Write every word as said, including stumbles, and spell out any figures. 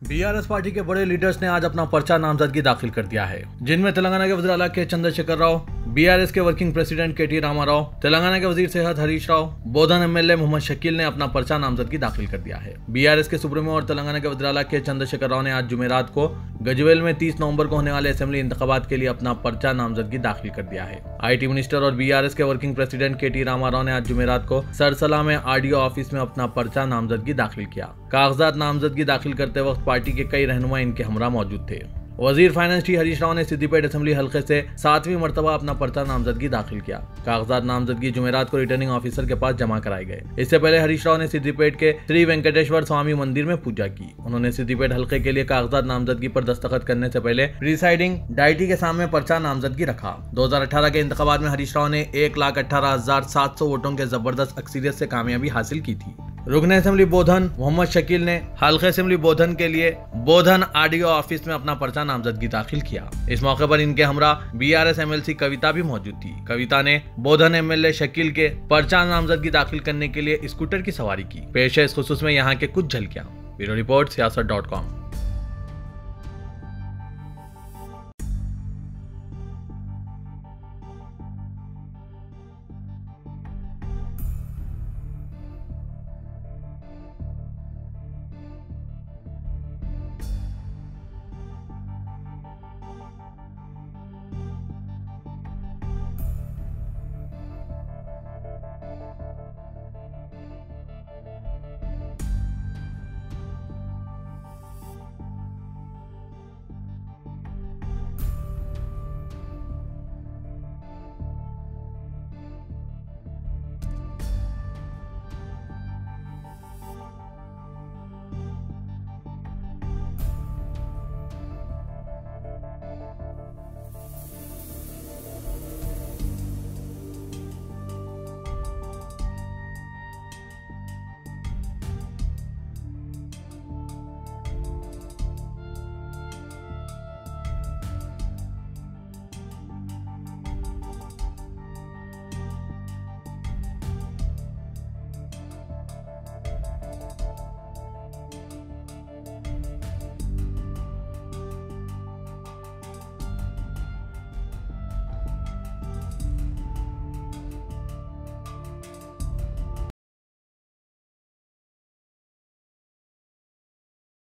BRS party के बड़े leaders ने आज अपना पर्चा नामजदगी दाखिल कर दिया है, जिनमें तेलंगाना के वज़ीर आला के चंद्रशेखर राव, बीआरएस के working president K T Ramarao, Telangana के वजीर सेहत हरीश राव, बोधन एमएलए मोहम्मद शकील ने अपना पर्चा नामजदगी दाखिल कर दिया है। बीआरएस के सुप्रीमो और तेलंगाना के वज़ीर आला के चंद्रशेखर राव ने आज जुमेरात को गजवेल में तीस नवंबर को होने वाले असेंबली इंतखाबात के लिए अपना पर्चा नामजदगी दाखिल कर दिया है। आईटी मिनिस्टर और बीआरएस के working president K T Ramarao ने आज जुमेरात को सरसला में आरडीओ ऑफिस में अपना पर्चा नामजदगी दाखिल किया। कागजात नामजदगी दाखिल करते वक्त पार्टी के कई रहनुमा इनके हमरा मौजूद थे। वजीर फाइनेंस टी हरीश राव ने सिद्दीपेट असेंबली हल्के से सातवीं मरतबा अपना पर्चा नामजदगी दाखिल किया। कागजात नामजदगी जुमेरात को रिटर्निंग ऑफिसर के पास जमा कराए गए। इससे पहले हरीश राव ने सिद्दीपेट के श्री वेंकटेश्वर स्वामी मंदिर में पूजा की। उन्होंने सिद्दीपेट हल्के के लिए कागजात नामजदगी पर दस्तखत करने से पहले प्रिसाइडिंग डायटी के सामने पर्चा नामजदगी रखा। दो हजार अठारह के इंतखाबात में हरीश राव ने एक लाख अठारह हजार सात सौ वोटों के जबरदस्त अक्सरियत से कामयाबी हासिल की थी। रुकन असेंबली बोधन मोहम्मद शकील ने हल्के असेंबली बोधन के लिए बोधन आरडीओ ऑफिस में अपना पर्चा नामजदगी दाखिल किया। इस मौके पर इनके हमरा बीआरएस एमएलसी कविता भी मौजूद थी। कविता ने बोधन एमएलए शकील के पर्चा नामजदगी दाखिल करने के लिए स्कूटर की सवारी की। पेश है इस खुसूस में यहाँ के कुछ झलकियां। Bureau report Siasat dot com.